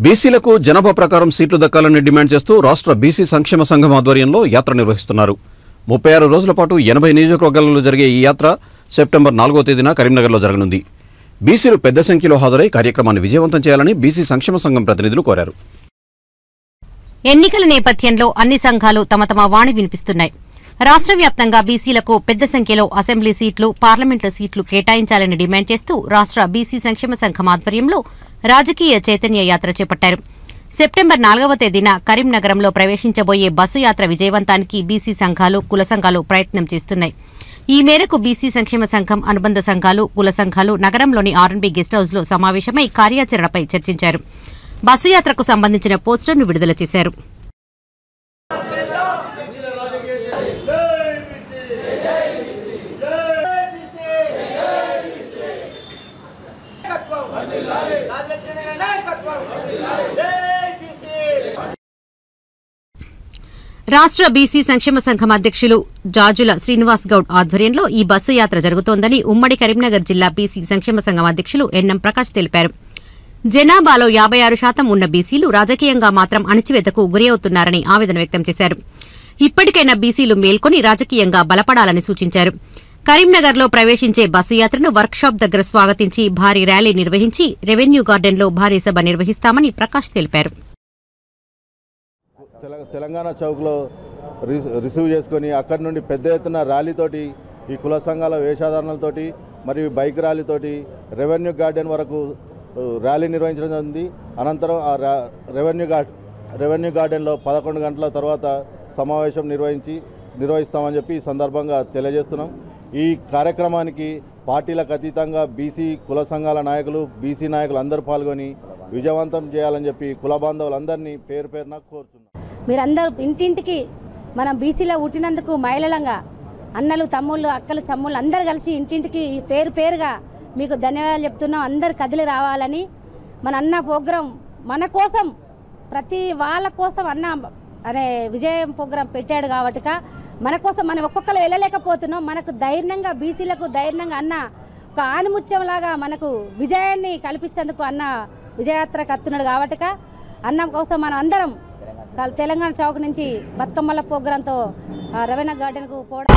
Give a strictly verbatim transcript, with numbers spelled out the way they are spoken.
బీసీలకు జనాభా ప్రకారం సీట్లు దక్కాలని డిమాండ్ చేస్తూ రాష్ట్ర బీసీ సంక్షేమ సంఘం ఆధ్వర్యంలో యాత్ర నిర్వహిస్తున్నారు. ముప్పై ఆరు రోజుల పాటు ఎనభై నియోజకవర్గాలలో జరిగే ఈ యాత్ర సెప్టెంబర్ నాలుగో తేదీన కరీంనగర్లో జరగనుంది. బీసీలు పెద్ద సంఖ్యలో హాజరై కార్యక్రమాన్ని విజయవంతం చేయాలని బీసీ సంక్షేమ సంఘం ప్రతినిధులు కోరారు. ఎన్నికల నేపథ్యంలో అన్ని సంఘాలు తమ తమ వాణి వినిపిస్తున్నాయి. రాష్ట్ర వ్యాప్తంగా బీసీలకు పెద్ద సంఖ్యలో అసెంబ్లీ సీట్లు, పార్లమెంటు సీట్లు కేటాయించాలని డిమాండ్ చేస్తూ రాష్ట్ర బీసీ సంక్షేమ సంఘం ఆధ్వర్యంలో రాజకీయ చైతన్య యాత్ర చేపట్టారు. సెప్టెంబర్ నాలుగవ తేదీన కరీంనగరంలో ప్రవేశించబోయే బస్సు యాత్ర విజయవంతానికి బీసీ సంఘాలు, కుల సంఘాలు ప్రయత్నం చేస్తున్నాయి. ఈ మేరకు బీసీ సంక్షేమ సంఘం, అనుబంధ సంఘాలు, కుల సంఘాలు నగరంలోని ఆర్ఎన్బీ గెస్ట్ హౌస్లో సమావేశమై కార్యాచరణపై చర్చించారు. బస్సు యాత్రకు సంబంధించిన పోస్టర్ను విడుదల చేశారు. రాష్ట్ర బీసీ సంక్షేమ సంఘం అధ్యక్షులు జాజుల శ్రీనివాస్ గౌడ్ ఆధ్వర్యంలో ఈ బస్సు యాత్ర జరుగుతోందని ఉమ్మడి కరీంనగర్ జిల్లా బీసీ సంక్షేమ సంఘం అధ్యక్షులు ఎన్ఎం ప్రకాష్ తెలిపారు. జనాభాలో యాభై ఆరు శాతం ఉన్న బీసీలు రాజకీయంగా మాత్రం అణచివేతకు గురి అవుతున్నారని ఆవేదన వ్యక్తం చేశారు. ఇప్పటికైనా బీసీలు మేల్కొని రాజకీయంగా బలపడాలని సూచించారు. కరీంనగర్లో ప్రవేశించే బస్సు యాత్రను వర్క్షాప్ దగ్గర స్వాగతించి భారీ ర్యాలీ నిర్వహించి రెవెన్యూ గార్డెన్లో భారీ సభ నిర్వహిస్తామని ప్రకాష్ తెలిపారు. తెలంగాణ చౌక్లో రిసీవ్ చేసుకొని అక్కడి నుండి పెద్ద ఎత్తున ర్యాలీతోటి ఈ కుల సంఘాల వేషధారణలతోటి మరియు బైక్ ర్యాలీతోటి రెవెన్యూ గార్డెన్ వరకు ర్యాలీ నిర్వహించడం జరిగింది. అనంతరం ఆ రెవెన్యూ గార్డ్ రెవెన్యూ గార్డెన్లో పదకొండు గంటల తర్వాత సమావేశం నిర్వహించి నిర్వహిస్తామని చెప్పి ఈ సందర్భంగా తెలియజేస్తున్నాం. ఈ కార్యక్రమానికి పార్టీలకు అతీతంగా బీసీ కుల సంఘాల నాయకులు, బీసీ నాయకులు అందరూ పాల్గొని విజయవంతం చేయాలని చెప్పి కుల బాంధవులందరినీ పేరు పేరున కోరుతున్నాం. మీరందరూ ఇంటింటికి మనం బీసీలో పుట్టినందుకు మహిళలంగా అన్నలు, తమ్ముళ్ళు, అక్కలు, తమ్ముళ్ళు అందరు కలిసి ఇంటింటికి పేరు పేరుగా మీకు ధన్యవాదాలు చెప్తున్నాం. అందరు కదిలి రావాలని మన అన్న ప్రోగ్రాం మన కోసం, ప్రతి వాళ్ళ కోసం అన్న అనే విజయం ప్రోగ్రాం పెట్టాడు కాబట్టి మన కోసం మనం ఒక్కొక్కరు వెళ్ళలేకపోతున్నాం. మనకు ధైర్యంగా బీసీలకు ధైర్యంగా అన్న ఒక ఆనిముత్యంలాగా మనకు విజయాన్ని కల్పించేందుకు అన్న విజయయాత్రకు వస్తున్నాడు కాబట్టి అన్న కోసం మనం అందరం తెలంగాణ చౌక్ నుంచి బతుకమ్మల ప్రోగ్రాంతో రెవెన్యూ గార్డెన్కు పోవడం